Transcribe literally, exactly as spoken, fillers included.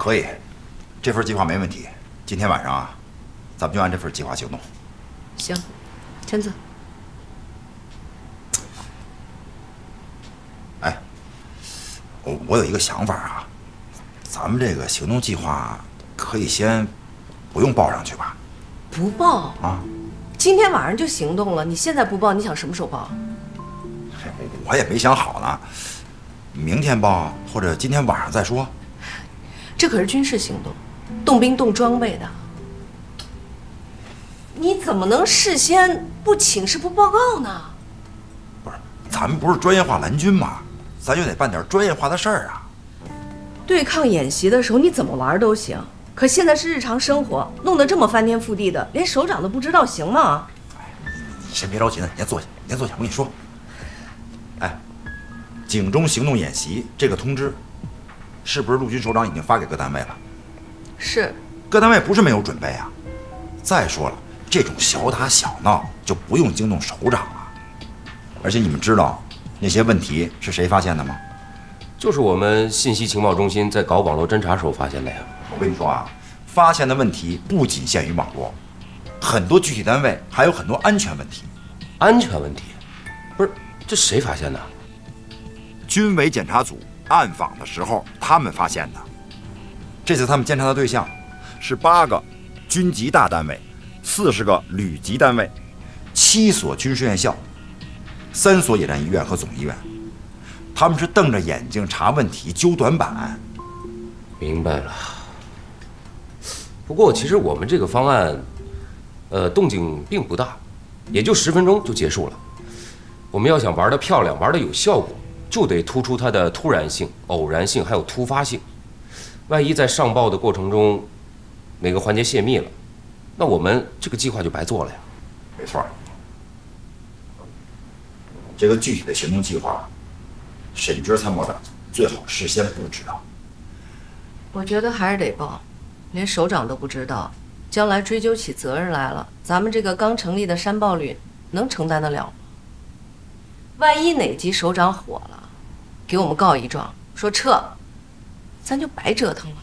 可以，这份计划没问题。今天晚上啊，咱们就按这份计划行动。 行，签字。 哎，我我有一个想法啊，咱们这个行动计划可以先不用报上去吧？ 不报啊？ 今天晚上就行动了，你现在不报，你想什么时候报？ 我也没想好呢，明天报或者今天晚上再说。 这可是军事行动，动兵动装备的，你怎么能事先不请示不报告呢？ 不是，咱们不是专业化蓝军吗？咱就得办点专业化的事儿啊。 对抗演习的时候你怎么玩都行，可现在是日常生活，弄得这么翻天覆地的，连首长都不知道，行吗？ 你先别着急呢，你先坐下，你先坐下，我跟你说。哎，警钟行动演习这个通知，是不是陆军首长已经发给各单位了？ 是。 各单位不是没有准备啊。再说了，这种小打小闹就不用惊动首长了。而且你们知道那些问题是谁发现的吗？ 就是我们信息情报中心在搞网络侦查时候发现的呀。 我跟你说啊，发现的问题不仅限于网络，很多具体单位还有很多安全问题。 安全问题？不是，这谁发现的？ 军委检查组暗访的时候，他们发现的。这次他们监察的对象是八个军级大单位，四十个旅级单位，七所军事院校，三所野战医院和总医院。他们是瞪着眼睛查问题、揪短板。 明白了。不过其实我们这个方案，呃，动静并不大，也就十分钟就结束了。我们要想玩得漂亮、玩得有效果，就得突出它的突然性、偶然性还有突发性。万一在上报的过程中，哪个环节泄密了，那我们这个计划就白做了呀。 没错。这个具体的行动计划，沈军参谋长最好事先不知道。 我觉得还是得报，连首长都不知道，将来追究起责任来了，咱们这个刚成立的山豹旅能承担得了吗？万一哪级首长火了，给我们告一状，说撤，咱就白折腾了。